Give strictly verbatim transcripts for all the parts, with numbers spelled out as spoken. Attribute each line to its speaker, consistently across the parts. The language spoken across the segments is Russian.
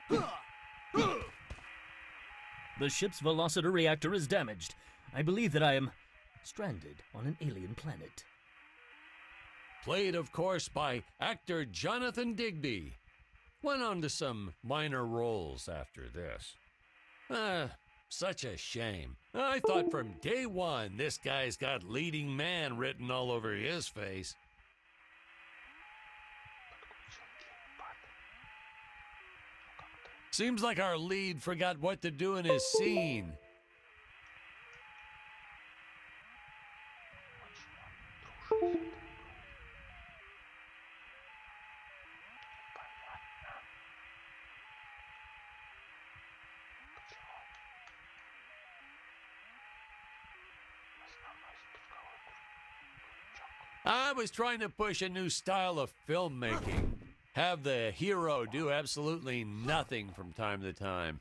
Speaker 1: The ship's velocity reactor is damaged. I believe that I am stranded on an alien planet.
Speaker 2: Played, of course, by actor Jonathan Digby. Went on to some minor roles after this. Ah, such a shame. I thought from day one this guy's got leading man written all over his face. Seems like our lead forgot what to do in his scene. I was trying to push a new style of filmmaking. Have the hero do absolutely nothing from time to time.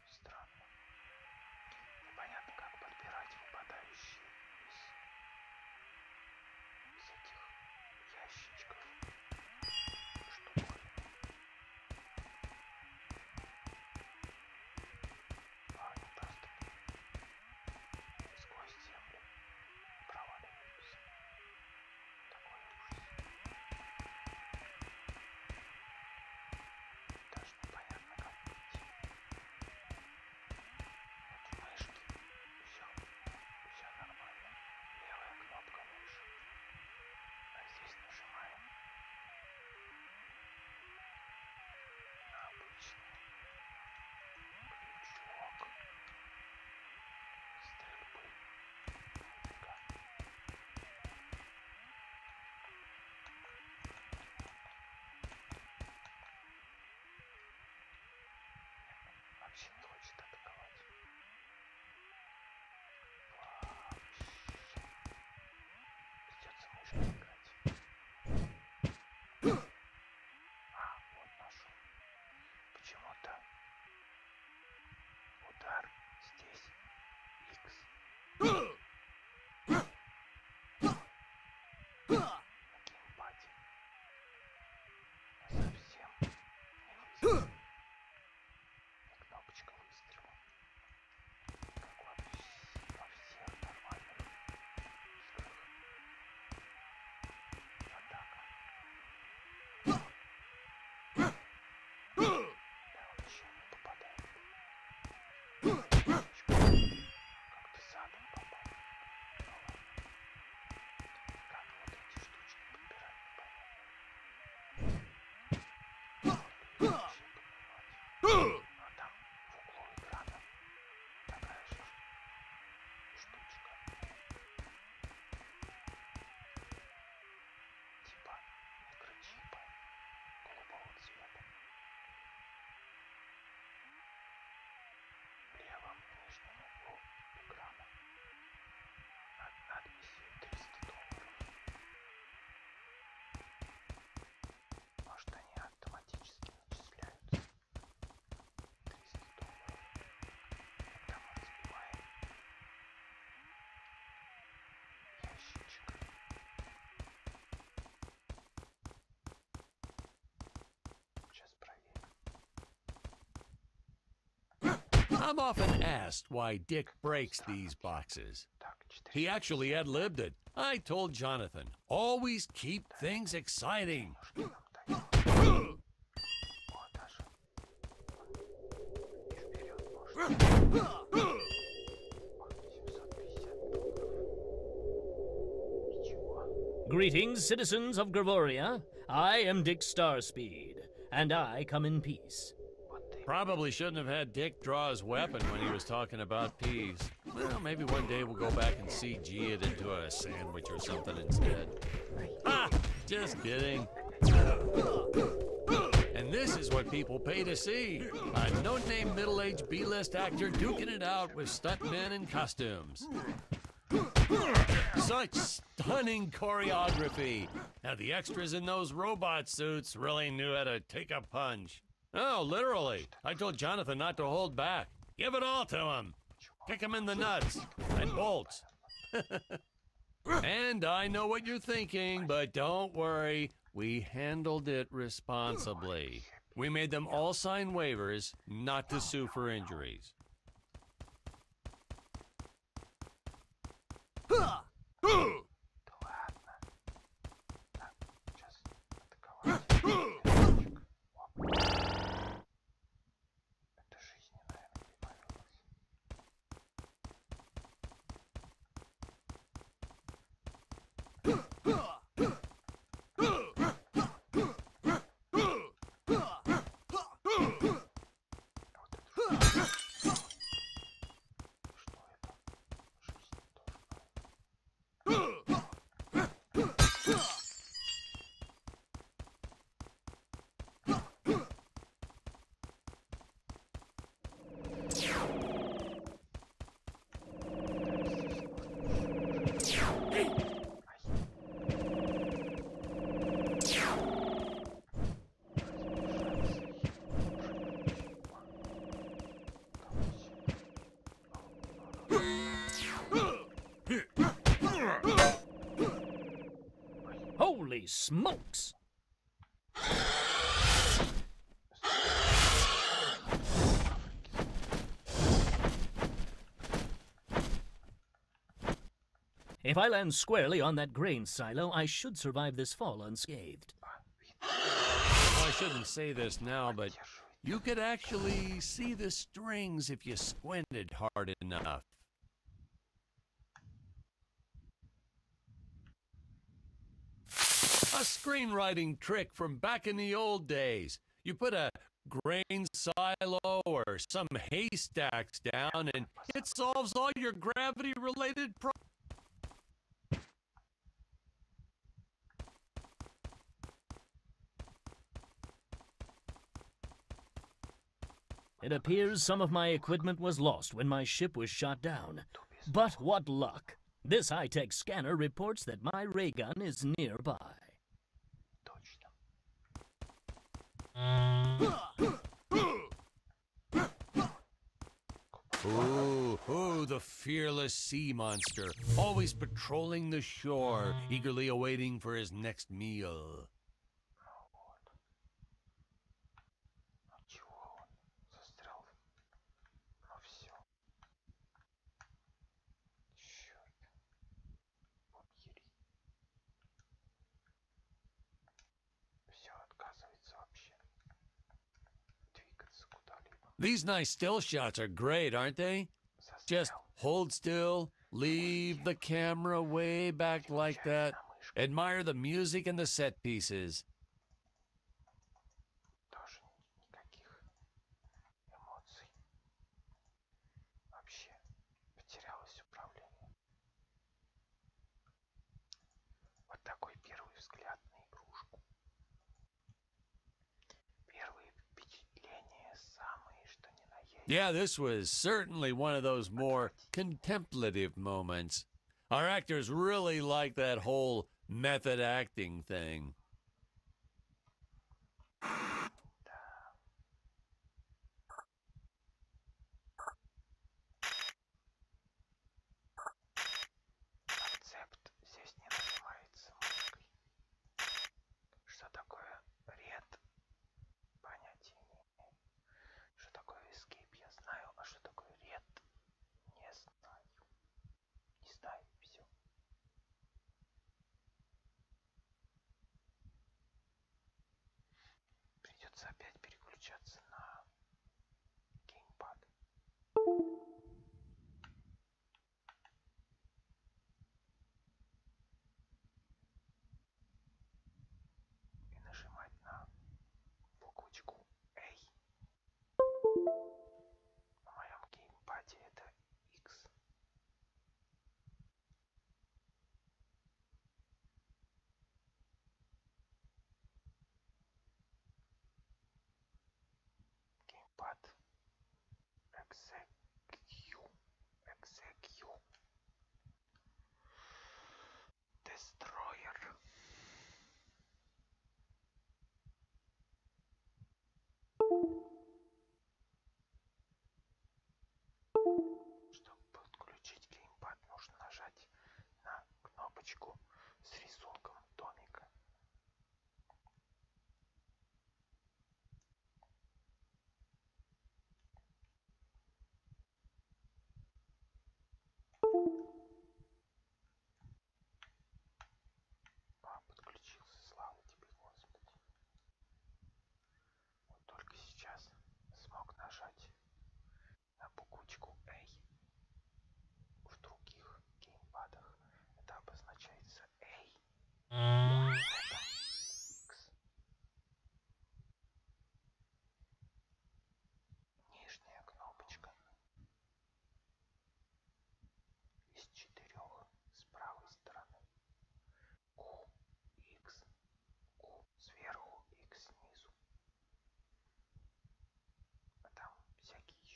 Speaker 2: I'm often asked why Dick breaks these boxes. He actually ad-libbed it. I told Jonathan, always keep things exciting.
Speaker 1: Greetings, citizens of Gravoria. I am Dick Starspeed, and I come in peace.
Speaker 2: Probably shouldn't have had Dick draw his weapon when he was talking about peas. Well, maybe one day we'll go back and C G it into a sandwich or something instead. Ah! Just kidding. And this is what people pay to see. A no-name middle-aged B-list actor duking it out with stuntmen in costumes. Such stunning choreography. Now the extras in those robot suits really knew how to take a punch. Oh, literally. I told Jonathan not to hold back. Give it all to him. Kick him in the nuts and bolts. And I know what you're thinking, but don't worry. We handled it responsibly. We made them all sign waivers not to sue for injuries.
Speaker 1: Holy smokes! If I land squarely on that grain silo, I should survive this fall unscathed.
Speaker 2: Well, I shouldn't say this now, but you could actually see the strings if you squinted hard enough. A screenwriting trick from back in the old days. You put a grain silo or some haystacks down and it solves all your gravity-related problems.
Speaker 1: It appears some of my equipment was lost when my ship was shot down. But what luck! This high-tech scanner reports that my ray gun is nearby.
Speaker 2: Ooh, ooh, the fearless sea monster, always patrolling the shore, eagerly awaiting for his next meal. These nice still shots are great, aren't they? Just hold still, leave the camera way back like that, admire the music and the set pieces. Yeah, this was certainly one of those more contemplative moments. Our actors really like that whole method acting thing.
Speaker 3: Опять переключаться на геймпад. И нажимать на буквочку A. На моем геймпаде это X. Геймпад. Execute. Execute. Destroyer. Чтобы подключить геймпад, нужно нажать на кнопочку с рисунком домика.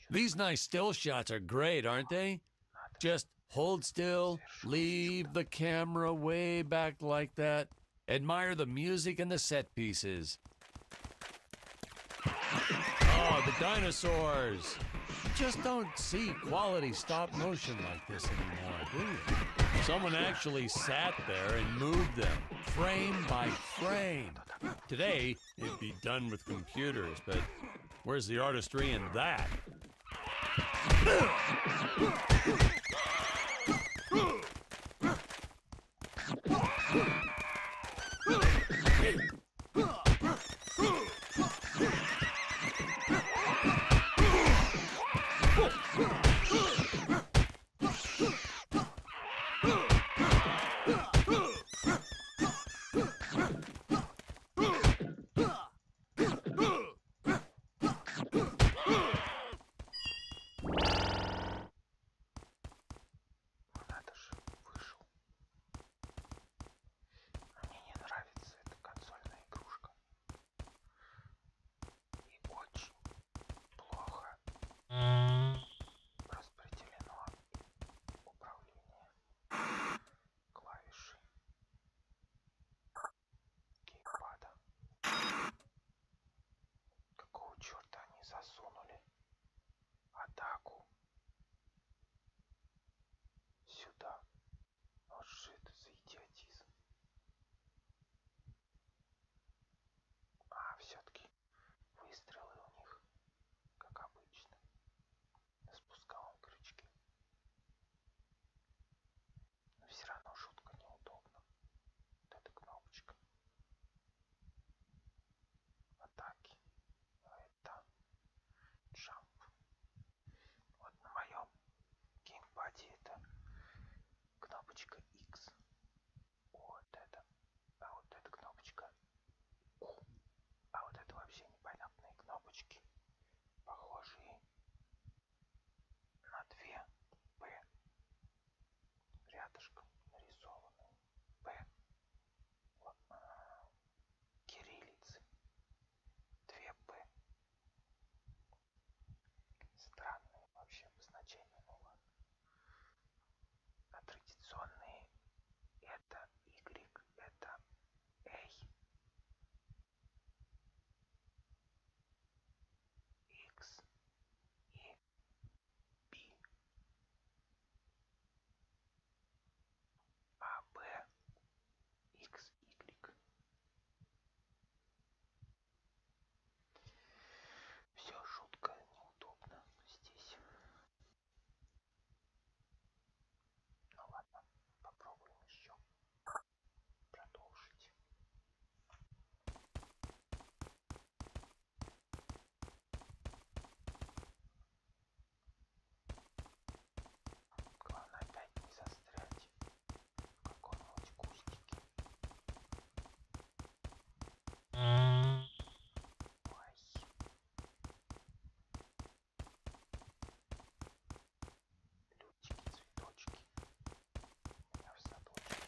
Speaker 2: These nice still shots are great, aren't they? Just hold still, leave the camera way back like that. Admire the music and the set pieces. Oh, the dinosaurs! You just don't see quality stop motion like this anymore, do you? Someone actually sat there and moved them, frame by frame. Today, it'd be done with computers, but where's the artistry in that?
Speaker 3: Надо же, вышел. Мне не нравится эта консольная игрушка. И очень плохо распределено управление клавишей геймпада. Какого черта они засунули атаку сюда? Вот что это за идиотизм? А, все-таки выстрелы у них, как обычно, на спусковом крючке. Но все равно жутко неудобно. Вот эта кнопочка атаки. А это джамп. Вот на моем геймпаде это кнопочка X. Вот это. А вот эта кнопочка U. А вот это вообще непонятные кнопочки, похожие на две П. Рядышком нарисованные П. Вот, а, кириллицы. Две П. Странные вообще обозначения, ну ладно. А традиционные это Y, это A, X и B, А, Б, X, Y. Все жутко неудобно здесь. Ну ладно, попробуем еще продолжить. Главное опять не застрять в каком-нибудь кустике. Ой. Лютики, цветочки. У меня в садочке.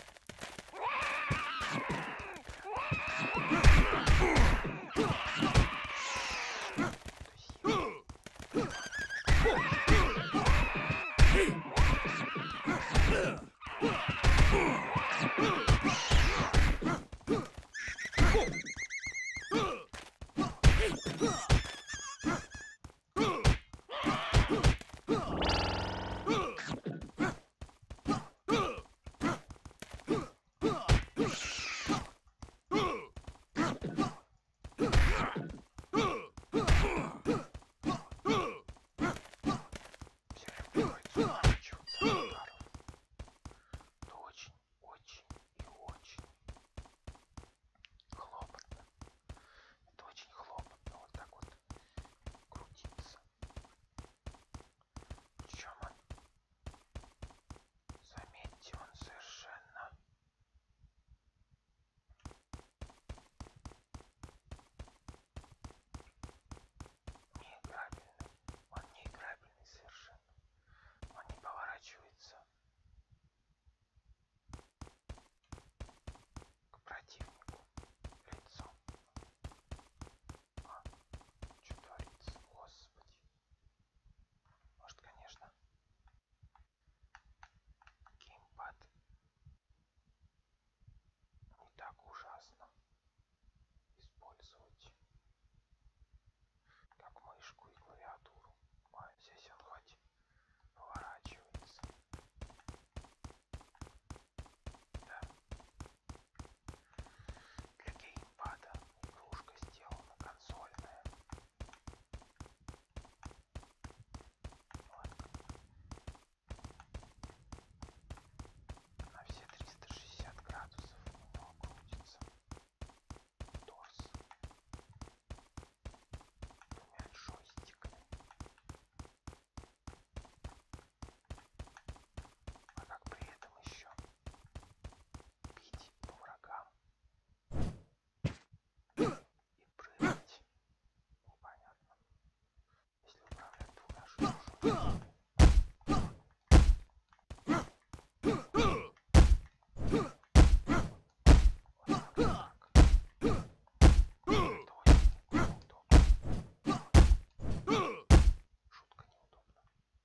Speaker 3: Шутка неудобна.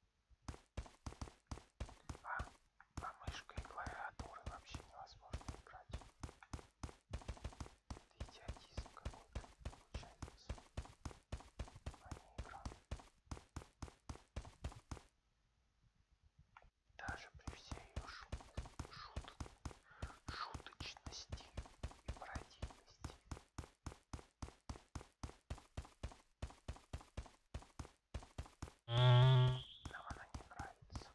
Speaker 3: А, а мышкой и клавиатурой вообще невозможно играть. Это идиотизм какой-то получается, а не игра. Даже при всей ее шут, шут, шуточности и пародийности. Нам она не нравится.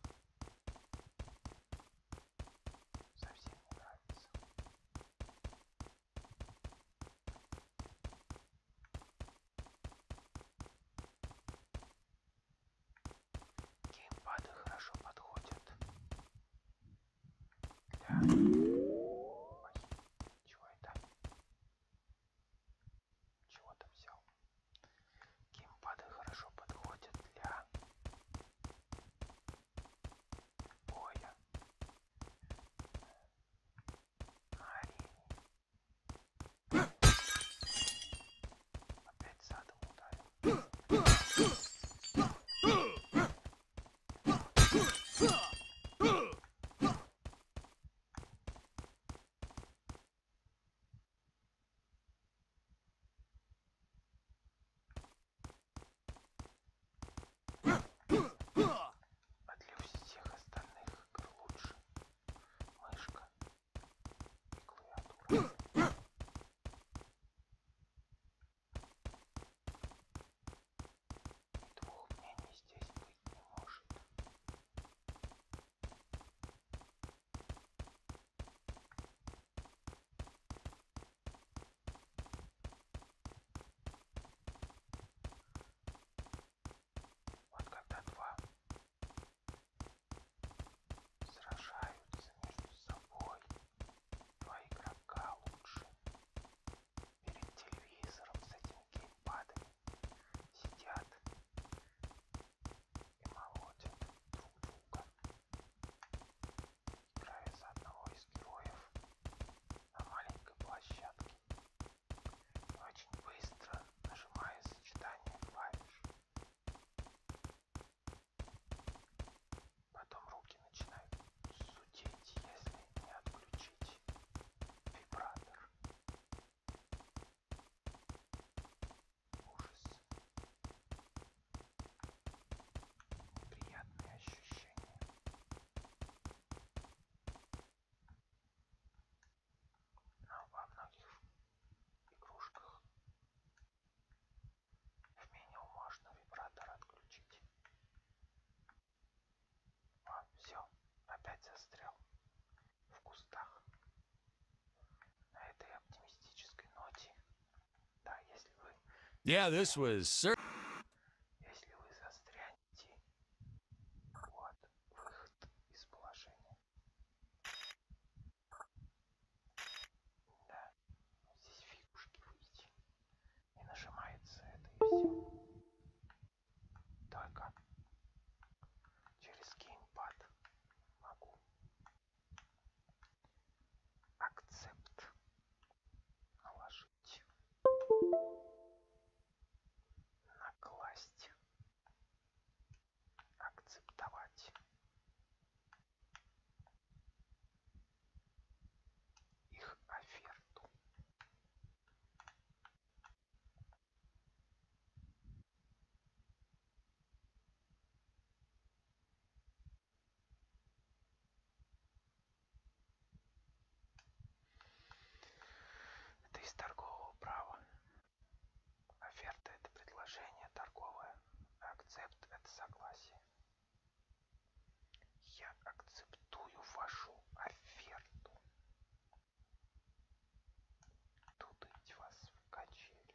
Speaker 3: Совсем не нравится. Геймпады хорошо подходят для... Ой, чего это? Чего там взял? Геймпады хорошо подходят для боя на арене. Опять задом ударил. А для всех остальных игр лучше мышка и клавиатура. И двух мнений здесь быть не может. Вот когда два сражаются между собой, два игрока лучше перед телевизором с этими геймпадами сидят и молотят друг друга, играя за одного из героев на маленькой площадке. И очень быстро нажимая сочетание клавиш. Потом руки начинают зудеть, если не отключить вибратор. Ужас. Неприятные ощущения. Но во многих игрушках в меню можно вибратор отключить. О, все, опять застрял в кустах. На этой оптимистической ноте, да, если вы,
Speaker 2: Yeah, this was cer-
Speaker 3: если вы застрянете, вот выход из положения. Да, здесь фигушки выйти. И нажимается это и все. Только через геймпад могу акцепт наложить, накласть, акцептовать их оферту. Это из торгового права. Оферта — это предложение торговое, а акцепт — это согласие. Я акцептую вашу оферту. Тудыть вас в качели.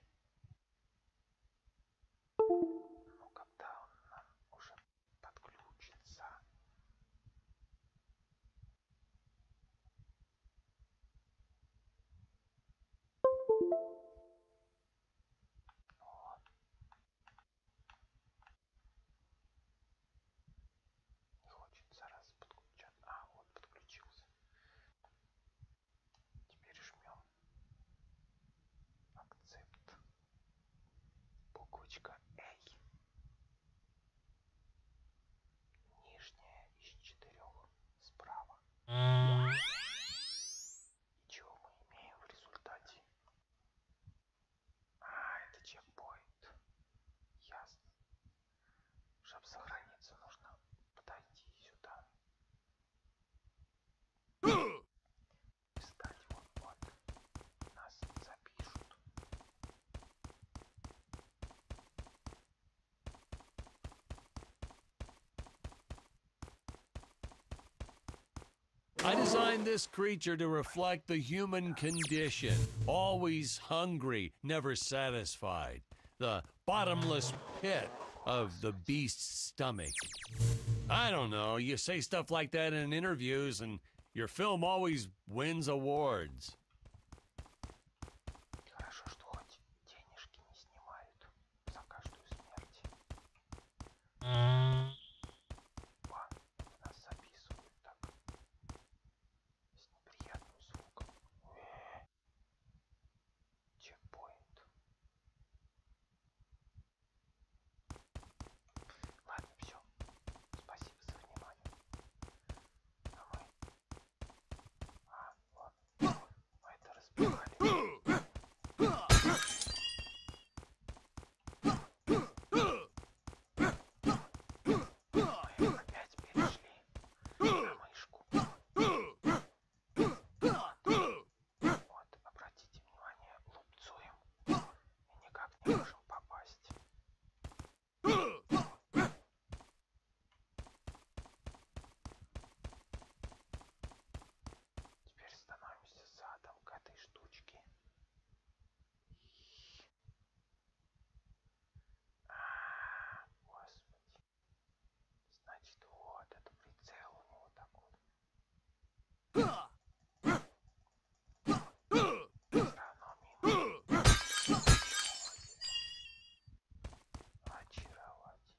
Speaker 3: Ну, когда она уже подключится. О, Кнопочка A. Нижняя из четырех справа. И чего мы имеем в результате? А, это чекпоинт. Ясно. Чтобы сохраниться, нужно подойти сюда. Встать вот, вот. Нас запишут.
Speaker 2: I designed this creature to reflect the human condition. Always hungry, never satisfied. The bottomless pit of the beast's stomach. I don't know, you say stuff like that in interviews and your film always wins awards.
Speaker 3: Хорошо, что хоть денежки не снимают за каждую смерть. О, это нас записывают так. С неприятным звуком. Э, чекпоинт. Ладно, все. Спасибо за внимание. А мы... А, ладно. Мы это разбирали. Мы опять перешли на мышку. Вот, обратите внимание, лупцуем и никак не можем попасть. Теперь становимся задом к этой штучке. А, господи. Значит, вот это прицел у него такой. Все равно мимо. Очаровать.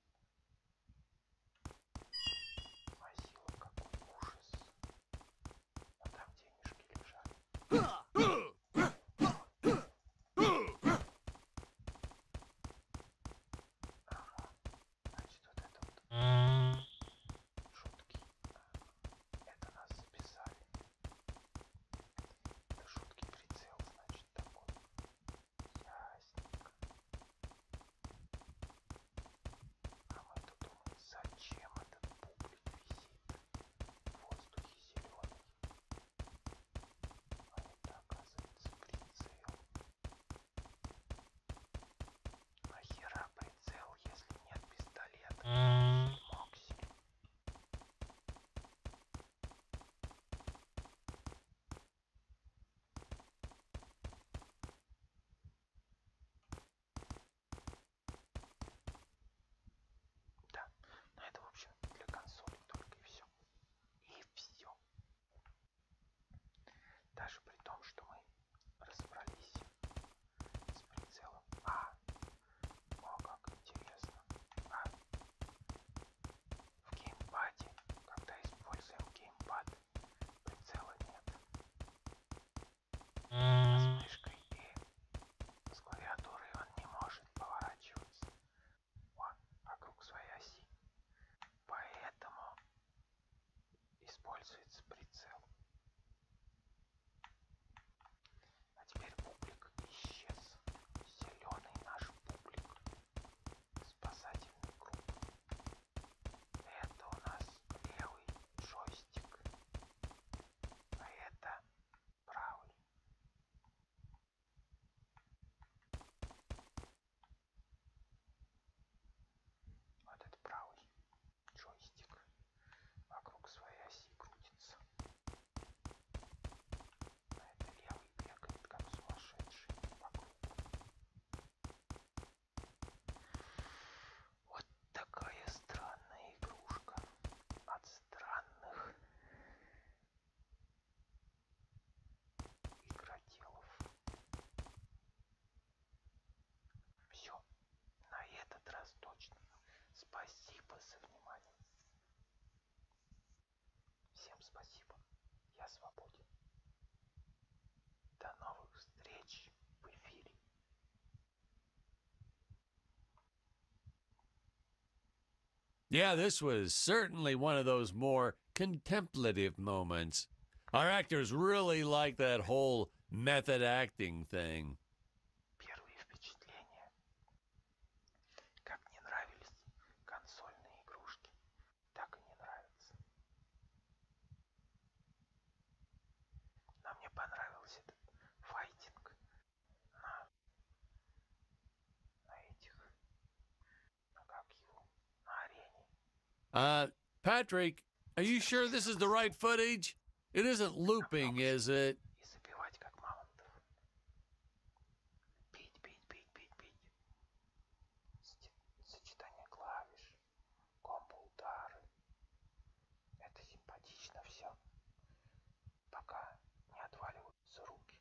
Speaker 3: Мазила, какой ужас. А там денежки лежат. Ага. Значит, вот это вот шутки. Это нас записали. Это шутки прицел, значит, такой. Ясненько. А мы тут думаем, зачем этот бублик висит в воздухе зеленый? А это, оказывается, прицел. Нахера прицел, если нет пистолета? Или моксель? Да, но это, в общем, для консоли только и все. И все. Даже при том, что мы разобрались с прицелом. А, о, как интересно. А, в геймпаде, когда используем геймпад, прицела нет. А с мышкой и с клавиатурой он не может поворачиваться. О, вокруг своей оси. Поэтому используется прицел. А теперь бублик исчез. Зеленый наш бублик. Спасательный круг. Это у нас левый джойстик. А это правый. Вот это правый джойстик. Вокруг своей оси крутится. А это левый бегает, как сумасшедший вокруг. Вот такая странная игрушка от странных игроделов. Все, на этот раз точно. Спасибо за внимание. Всем спасибо. Я свободен. До новых встреч в эфире.
Speaker 2: Yeah, this was certainly one of those more contemplative moments. Our actors really like that whole method acting thing.
Speaker 3: Первые впечатления. Как мне нравились консольные игрушки, так и не нравятся. Но мне понравился этот файтинг на, на этих, на как его, на арене.
Speaker 2: Uh, Patrick, are you sure this is the right footage? It isn't looping, is it?
Speaker 3: И забивать как мамонтов. Бить, бить, бить, бить, бить. Сти- Сочетание клавиш, комбо-удары. Это симпатично все. Пока не отваливаются руки.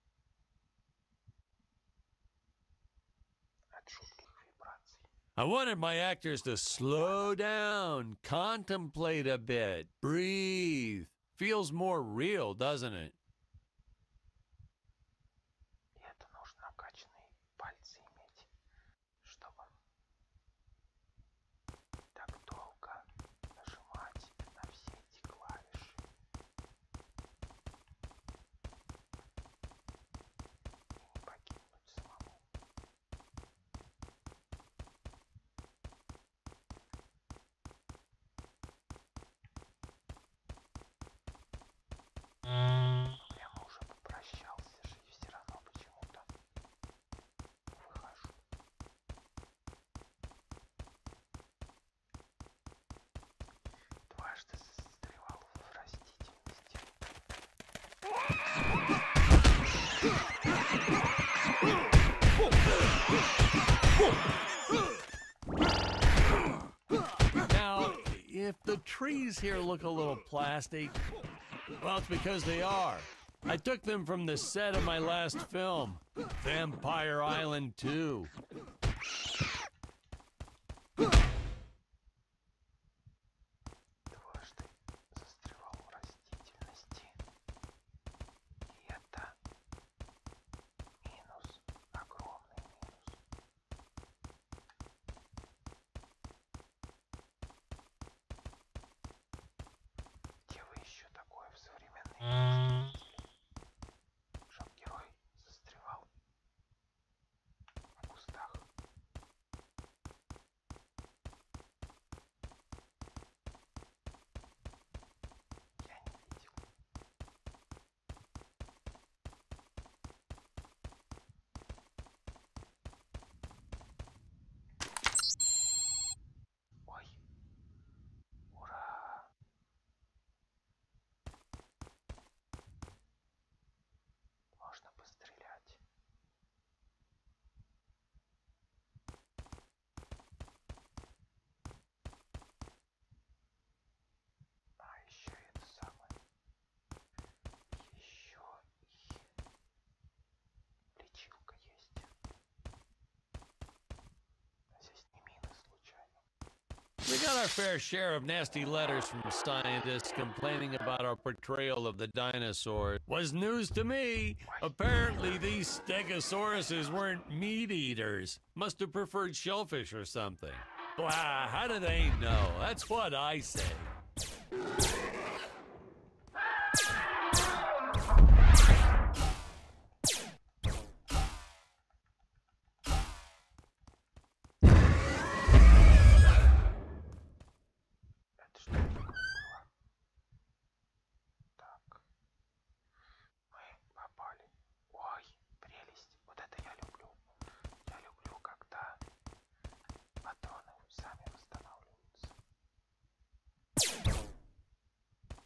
Speaker 3: От жутких вибраций.
Speaker 2: I wanted my actors to slow down, contemplate a bit, breathe. Feels more real, doesn't it?
Speaker 3: И это нужно накачанные пальцы иметь, чтобы так долго нажимать на все эти клавиши. И не погибнуть самому. Прямо уже попрощался же и все равно почему-то выхожу. Дважды застревал в растительности.
Speaker 2: Now, if the trees here look a little plastic, well, it's because they are. I took them from the set of my last film, Vampire Island two.
Speaker 3: Дважды застревал в растительности. И это минус, огромный минус. Где вы еще такое в современной игрушке видели? Чтоб герой застревал в кустах. Я не видел. Ой. Ура! Можно пострелять. А еще это самое. Еще и лечилка есть. А здесь не мины случайно.
Speaker 2: We got our fair share of nasty letters from scientists complaining about our portrayal of the dinosaurs. Was news to me. Apparently, these stegosauruses weren't meat eaters. Must have preferred shellfish or something. Wow, how do they know? That's what I say.
Speaker 3: Это что такое было? Так. Мы попали. Ой, прелесть. Вот это я люблю. Я люблю, когда патроны сами восстанавливаются.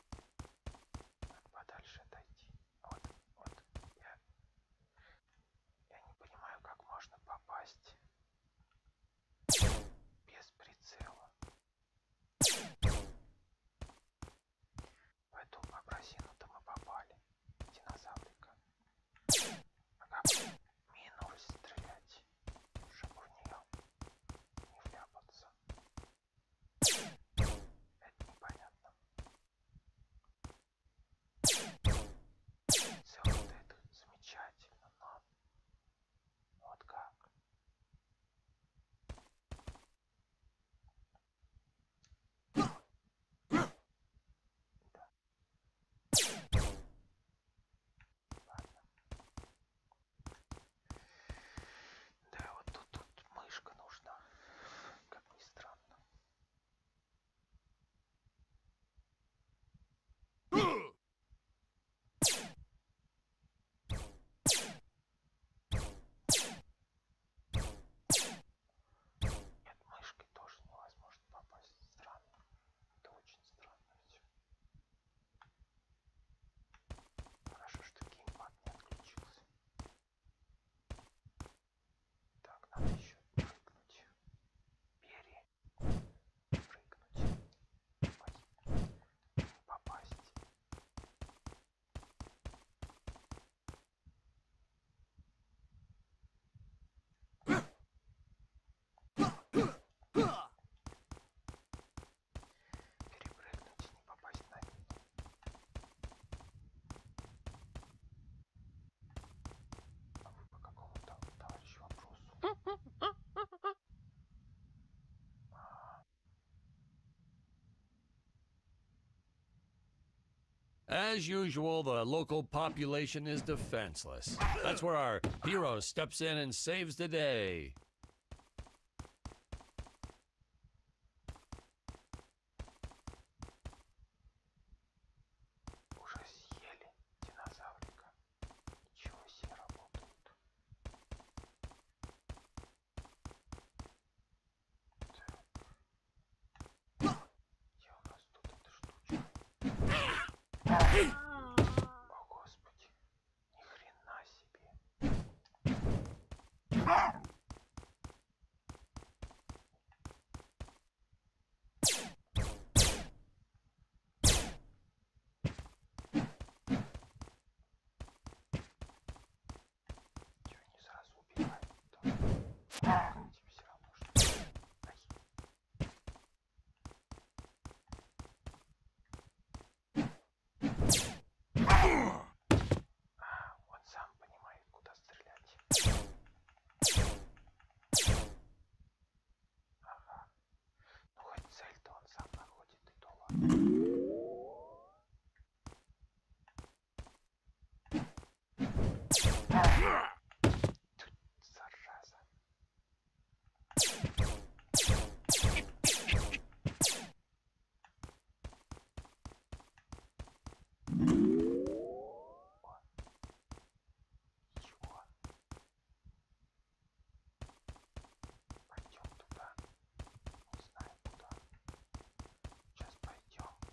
Speaker 2: As usual, the local population is defenseless. That's where our hero steps in and saves the day.
Speaker 3: Уже съели динозаврика. Ничего себе работают. Так. Где у нас тут эта штучка? О, Господи. Ни хрена себе. Чего не сразу убивают-то? Тебе все равно что. Ай. А, он сам понимает, куда стрелять. Ага. Ну хоть цель-то он сам находит, и то ладно. Тут зараза. Чего? Пойдем туда. Не знаю куда. Сейчас пойдем.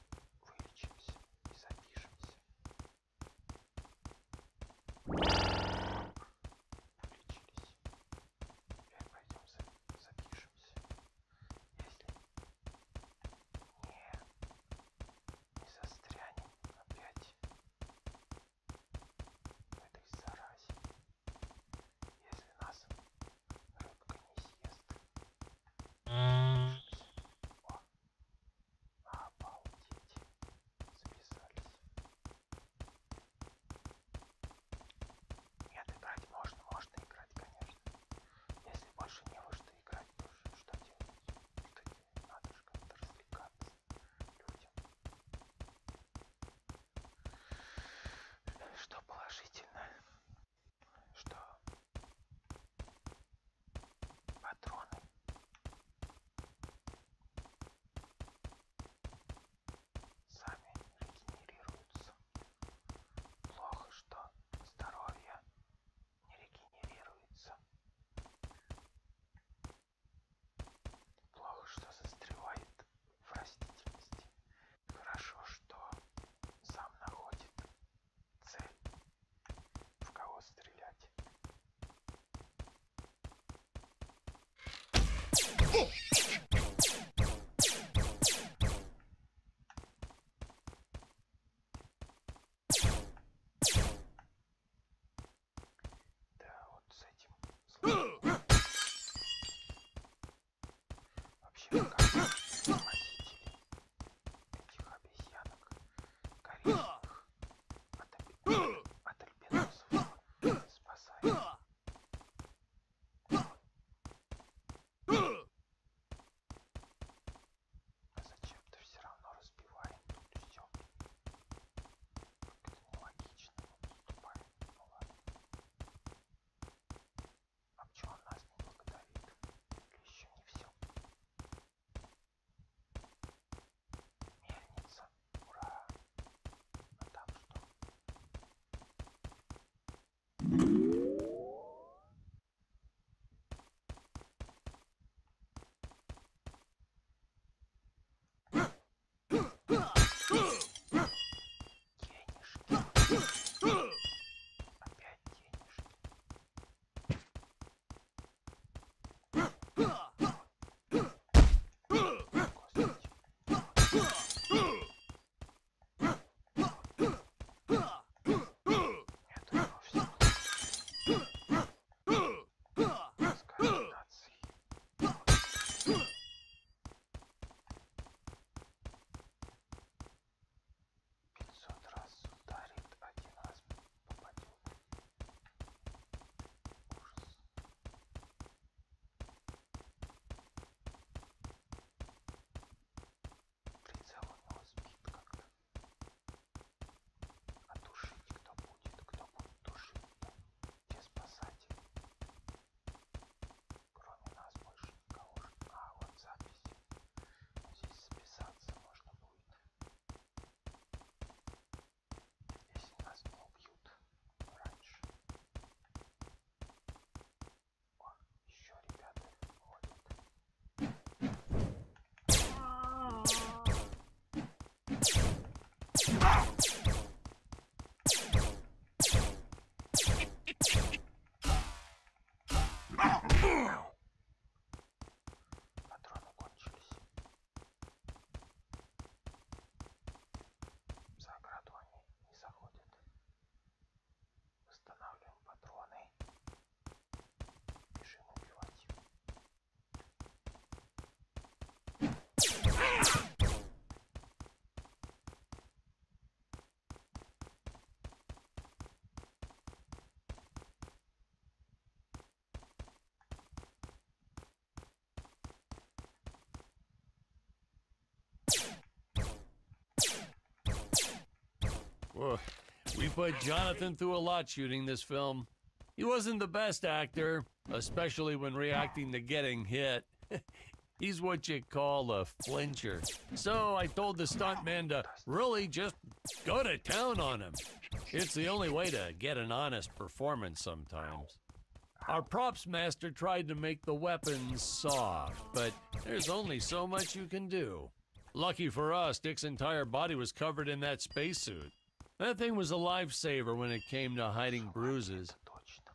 Speaker 2: Well, we put Jonathan through a lot shooting this film. He wasn't the best actor, especially when reacting to getting hit. He's what you call a flincher. So I told the stuntman to really just go to town on him. It's the only way to get an honest performance sometimes. Our props master tried to make the weapons soft, but there's only so much you can do. Lucky for us, Dick's entire body was covered in that spacesuit. That thing was a lifesaver when it came to hiding bruises.
Speaker 3: Точно.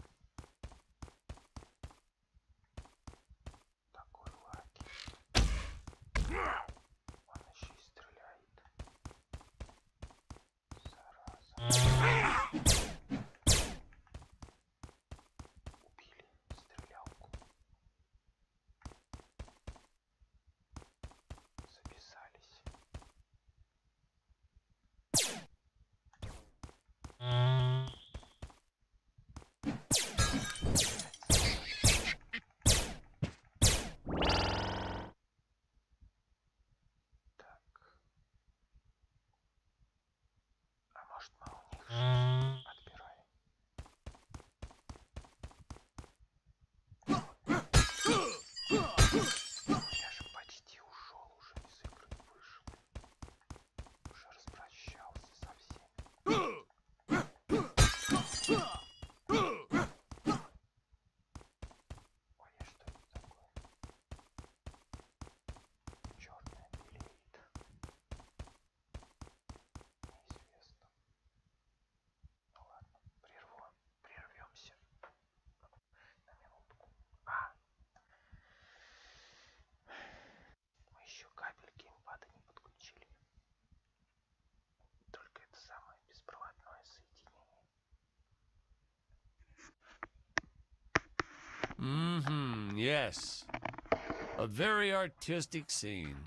Speaker 3: Такой Лаки. Он еще и стреляет. Зараза. Убили стрелялку. Записались. Так. А может мы у них что-то отбираем? Я же почти ушел, уже из игры вышел. Уже распрощался со всеми. Ой, а что это такое? Черная белеет. Неизвестно. Ну ладно, прерву, прервемся на минутку. А, мы еще кабель геймпада не подключили. Только это самое беспроводное соединение.
Speaker 2: Mm-hmm, yes. A very artistic scene.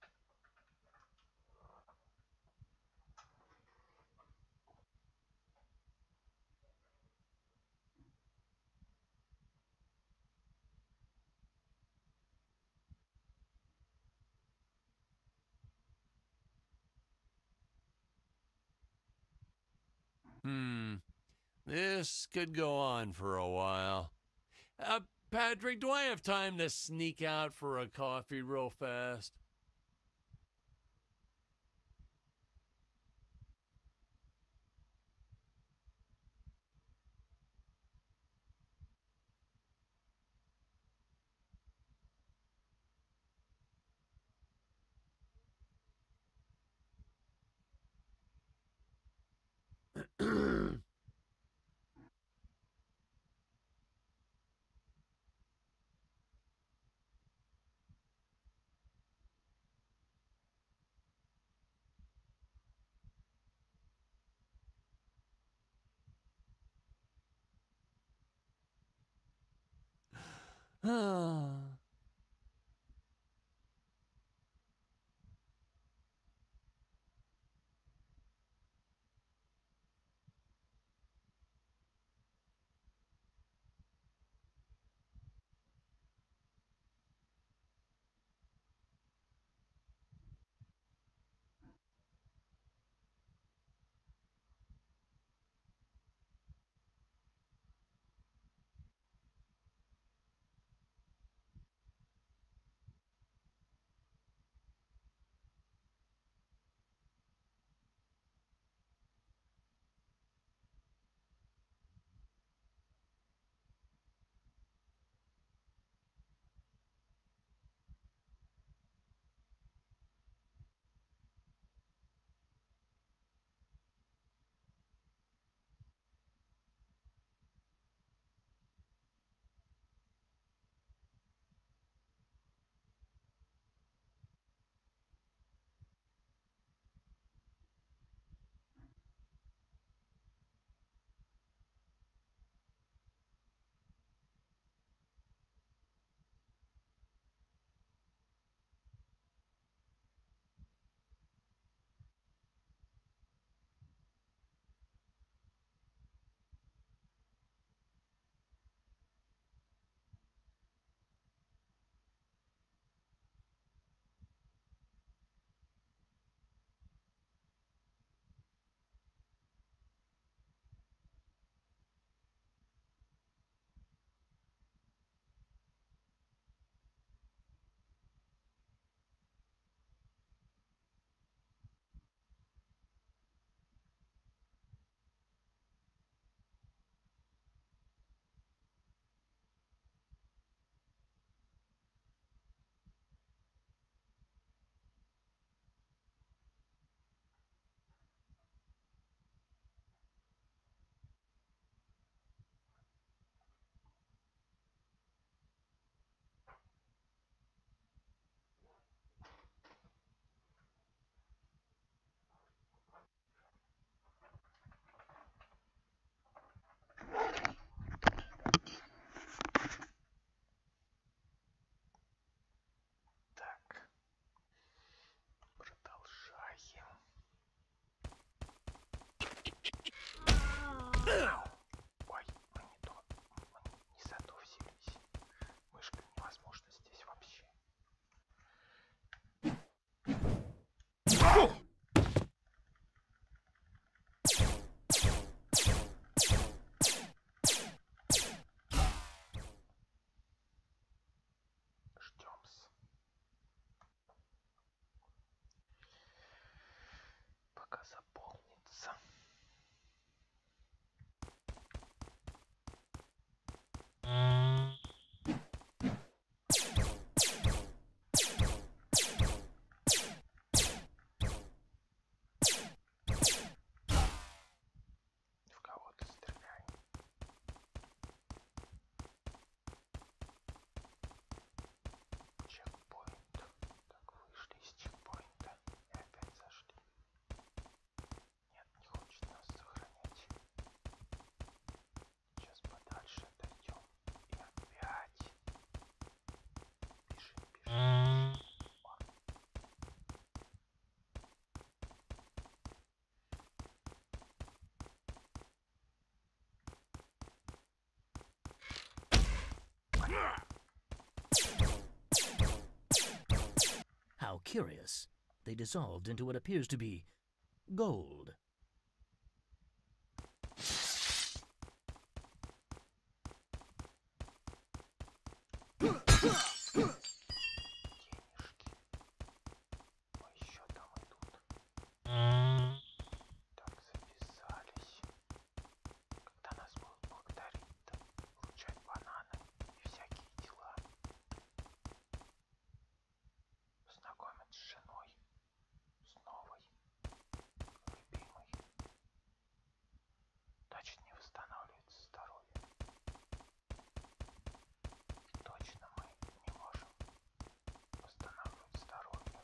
Speaker 2: Hmm. This could go on for a while. Uh, Patrick, do I have time to sneak out for a coffee real fast? Ah.
Speaker 3: Ждем-с. Пока заполнится. В кого-то стреляй. Чекпоинт. Так, вышли из чекпоинта и опять зашли. Нет, не хочет нас сохранять. Сейчас подальше отойдем. И опять. Бежим, бежим, бежим.
Speaker 1: How curious. They dissolved into what appears to be gold.
Speaker 3: Денежки. Ой, еще там идут. Так, записались. Когда нас будут благодарить-то? Получать бананы и всякие дела. Познакомить с женой. С новой. Любимой. Значит, не восстанавливается здоровье. И точно мы не можем восстанавливать здоровье.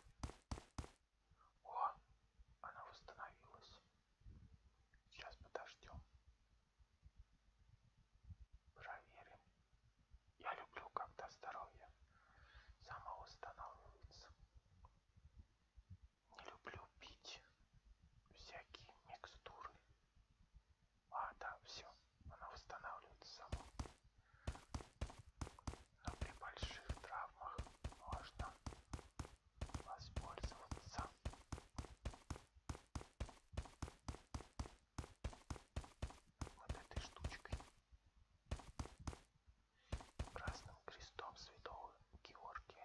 Speaker 3: О, она восстановилась. Сейчас подождем. Проверим. Я люблю, когда здоровье само восстанавливается. Не люблю пить всякие микстуры. А, да, все. Она восстанавливается сама. Но при больших травмах можно воспользоваться вот этой штучкой. Красным крестом святого Георгия.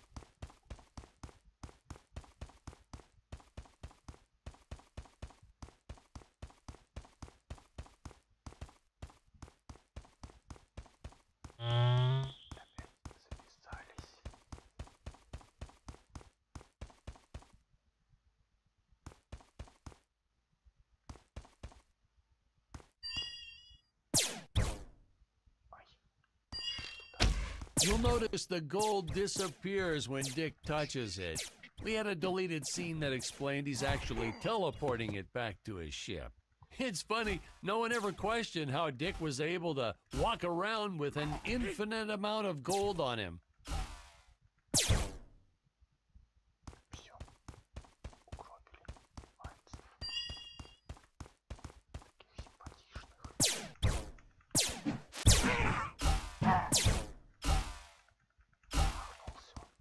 Speaker 3: Опять записались. Ай, туда.
Speaker 2: You'll notice the gold disappears when Dick touches it. We had a deleted scene that explained he's actually teleporting it back to his ship. It's funny, no one ever questioned how Dick was able to walk around with an infinite amount of gold on him.
Speaker 3: Все. Угробили мальцев. Таких симпатичных. Махнулся он.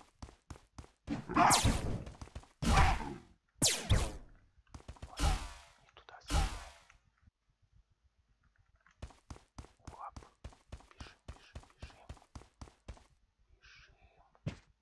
Speaker 3: Ой, не туда стреляем. Лап. Бежим, бежим, бежим. Бежим.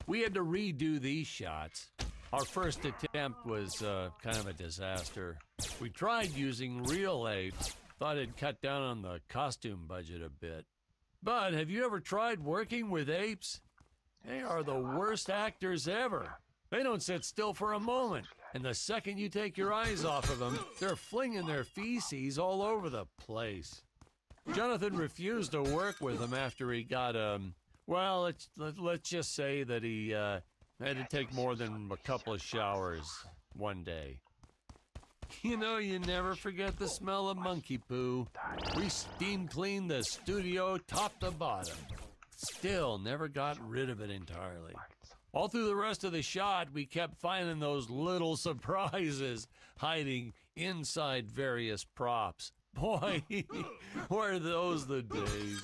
Speaker 2: we had to redo these shots. Our first attempt was uh, kind of a disaster. We tried using real apes, thought it'd cut down on the costume budget a bit. But have you ever tried working with apes? They are the worst actors ever. They don't sit still for a moment, and the second you take your eyes off of them, they're flinging their feces all over the place. Jonathan refused to work with them after he got, um, well, let's, let, let's just say that he uh, had to take more than a couple of showers one day. You know, you never forget the smell of monkey poo. We steam cleaned the studio top to bottom. Still never got rid of it entirely. All through the rest of the shot, we kept finding those little surprises hiding inside various props. Boy, were those the days.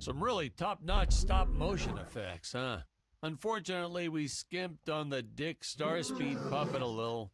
Speaker 2: Some really top-notch stop-motion effects, huh? Unfortunately, we skimped on the Dick Starspeed puppet a little.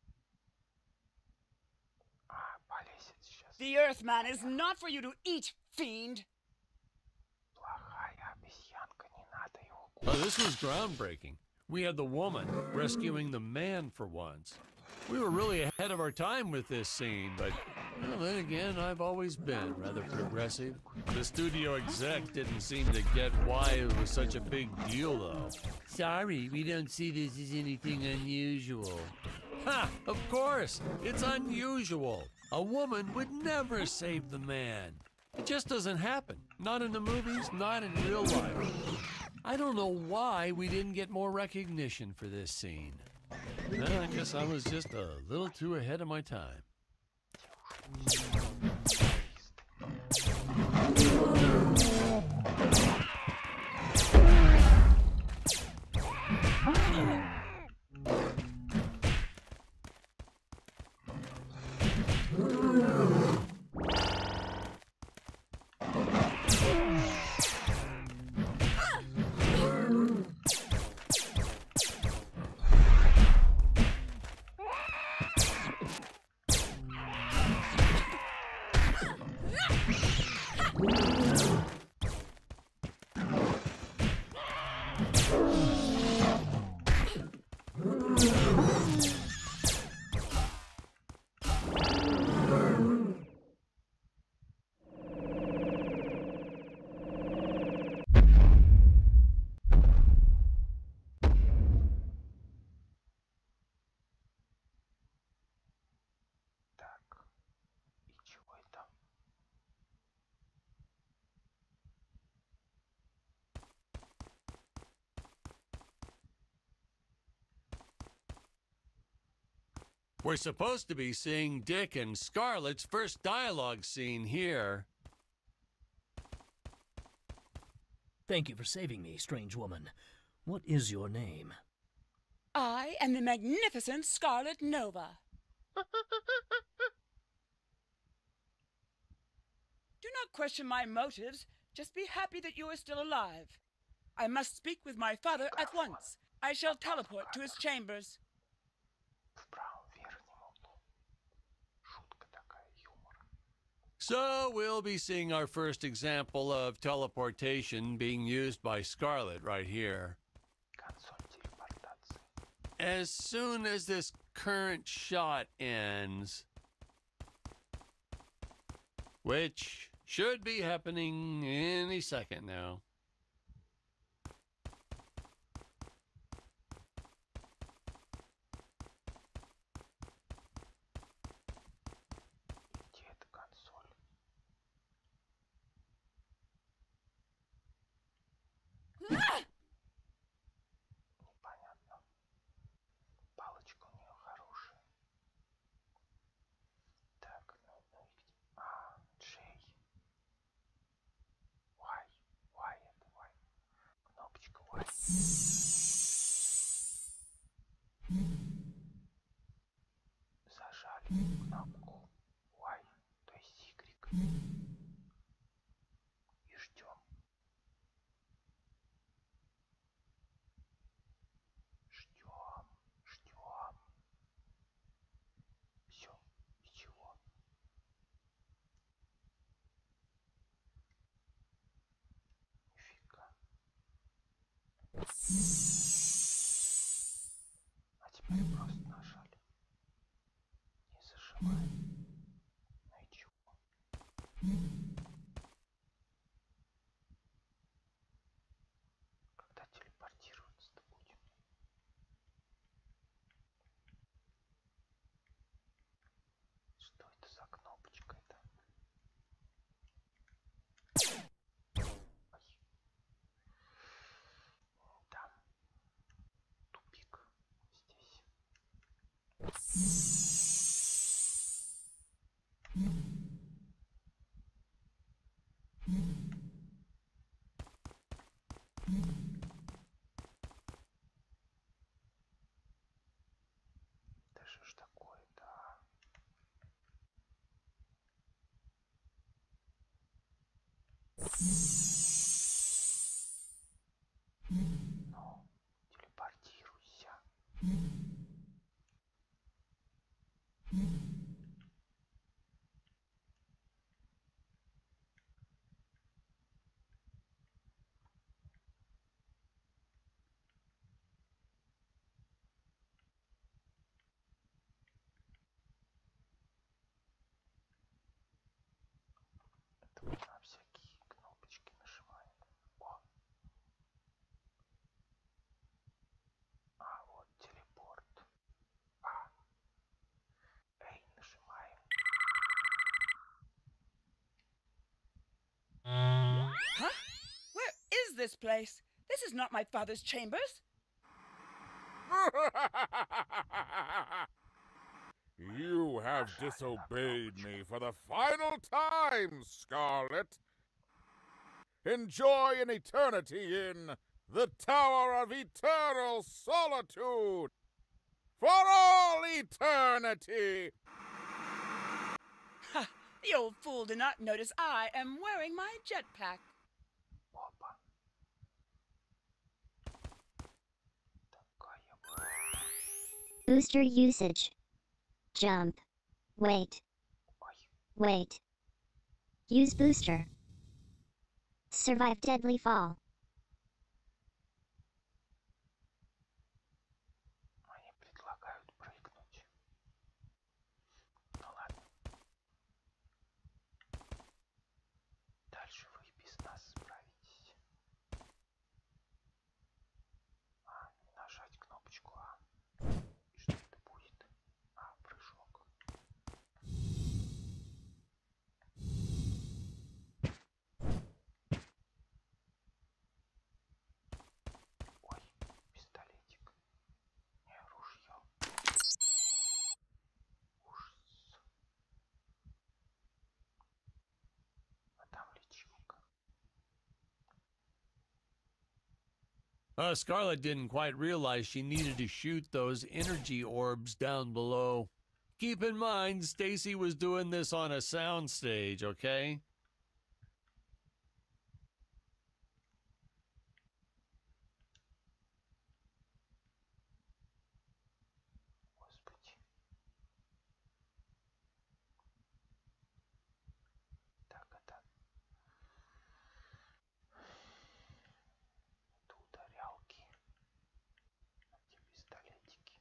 Speaker 3: А, полезет сейчас.
Speaker 4: The Earthman is not for you to eat, fiend!
Speaker 3: Плохая обезьянка, не надо его
Speaker 2: Oh, this was groundbreaking. We had the woman rescuing the man for once. We were really ahead of our time with this scene, but well, then again, I've always been rather progressive. The studio exec didn't seem to get why it was such a big deal, though. Sorry, we don't see this as anything unusual. Ha! Of course! It's unusual! A woman would never save the man. It just doesn't happen. Not in the movies, not in real life. I don't know why we didn't get more recognition for this scene. Well, I guess I was just a little too ahead of my time.
Speaker 3: Так, и чего это?
Speaker 2: We're supposed to be seeing Dick and Scarlett's first dialogue scene here.
Speaker 1: Thank you for saving me, strange woman. What is your name?
Speaker 4: I am the magnificent Scarlet Nova. Do not question my motives. Just be happy that you are still alive. I must speak with my father at once. I shall teleport to his chambers.
Speaker 3: В правом верхнем углу. Шутка такая, юмор.
Speaker 2: So we'll be seeing our first example of teleportation being used by Scarlett right here.
Speaker 3: Консоль телепортации.
Speaker 2: As soon as this current shot ends, which should be happening any second now.
Speaker 3: Где эта консоль? Непонятно. Палочка у нее хорошая. Так, ну, ну и где? А, Джей. Вай. Вай это вай. Кнопочка вай. Зажали кнопку Y, то есть Y. И ждем. Ждем, ждем. Все, и чего? Нифига. А теперь просто нажали. Не зажимаем. Ну и чего? Когда телепортироваться-то будем? Что это за кнопочка-то? Ой. Там тупик здесь. Да что ж такое-то? А? Это мы на всякие кнопочки нажимаем. О! А, вот телепорт. А. Эй, нажимаем.
Speaker 4: Huh? Where is this place? This is not my father's chambers.
Speaker 5: You have disobeyed me for the final time, Scarlet. Enjoy an eternity in the Tower of Eternal Solitude. For all eternity!
Speaker 4: Ha! The old fool did not notice I am wearing my jetpack.
Speaker 3: Опа. Такая вот.
Speaker 6: Booster usage. Jump. Wait.
Speaker 3: Ой.
Speaker 6: Wait. Use booster. Survive deadly fall.
Speaker 3: Они предлагают прыгнуть. Ну ладно. Дальше вы без нас справитесь. А, нажать кнопочку А. И что это будет? А, прыжок. Ой, пистолетик. Не, ружье. Ужас. А там лечилка.
Speaker 2: Uh, Scarlet didn't quite realize she needed to shoot those energy orbs down below. Keep in mind, Stacy was doing this on a soundstage, okay?
Speaker 3: Господи. Так, это... Это ударялки. А где пистолетики?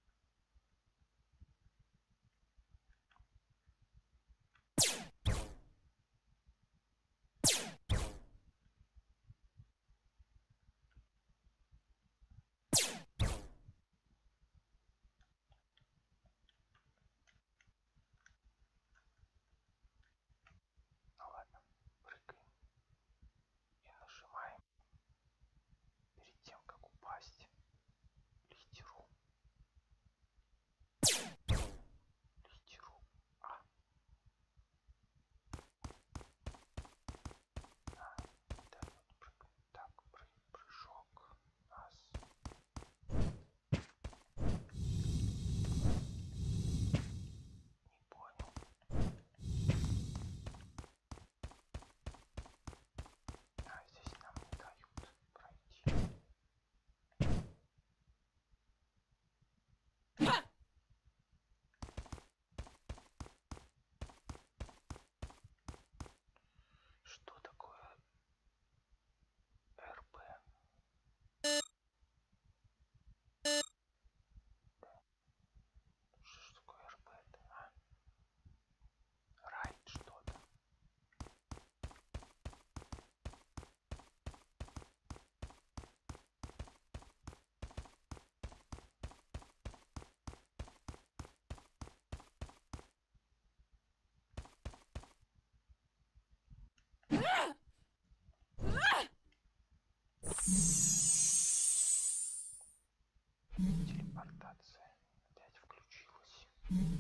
Speaker 3: Ну ладно, прыгаем. И нажимаем перед тем, как упасть, литеру. Литеру А. А, дает прыгать. Так, пры- прыжок. Раз. Не понял. А, здесь нам не дают пройти.
Speaker 4: Ha!
Speaker 3: Что такое РП? Что ж такое РП-то, а? Райд что-то. Телепортация опять включилась.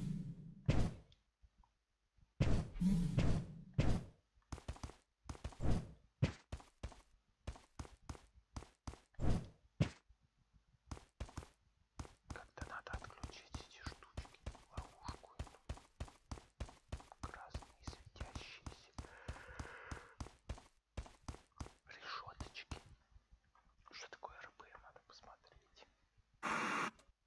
Speaker 3: Как-то надо отключить эти штучки, ловушку эту. Красные светящиеся решеточки. Что такое РП, надо посмотреть.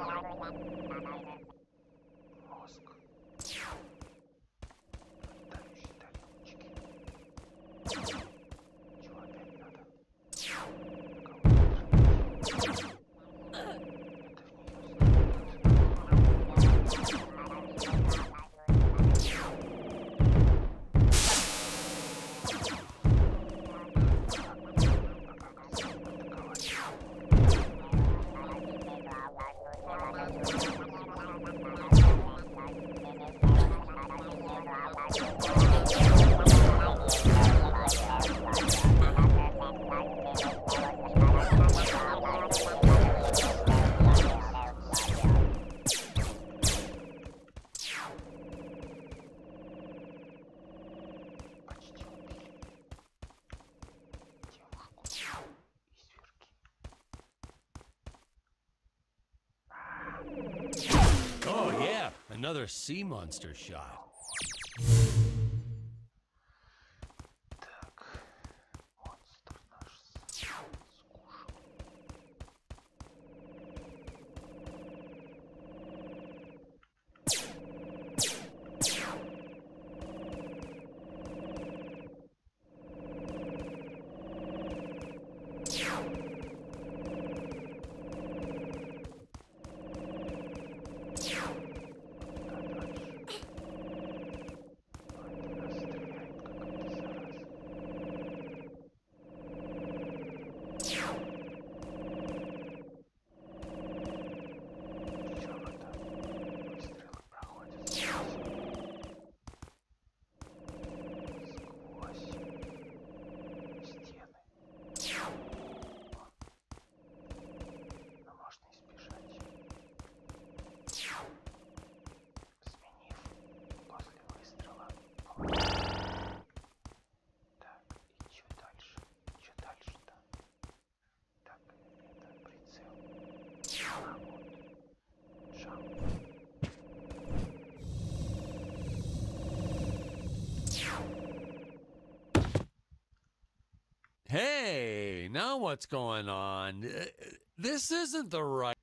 Speaker 3: Мозг. Летающие тарелочки. Чего опять надо? Почти убили девушку и зверки.
Speaker 2: Oh, yeah, another sea monster shot.
Speaker 3: Так, монстр наш скушал.
Speaker 2: Hey, now what's going on? Uh, This isn't the right...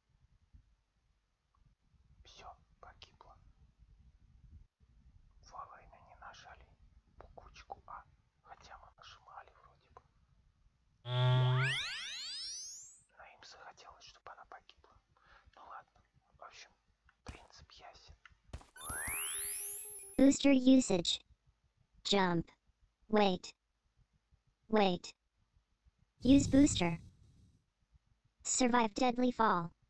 Speaker 3: Все, погибло. Вовремя не нажали буквочку А, хотя мы нажимали вроде бы. Но им захотелось, чтобы она погибла. Ну ладно, в общем, принцип ясен.
Speaker 6: Booster usage. Jump. Wait. Wait. Use booster. Survive deadly fall.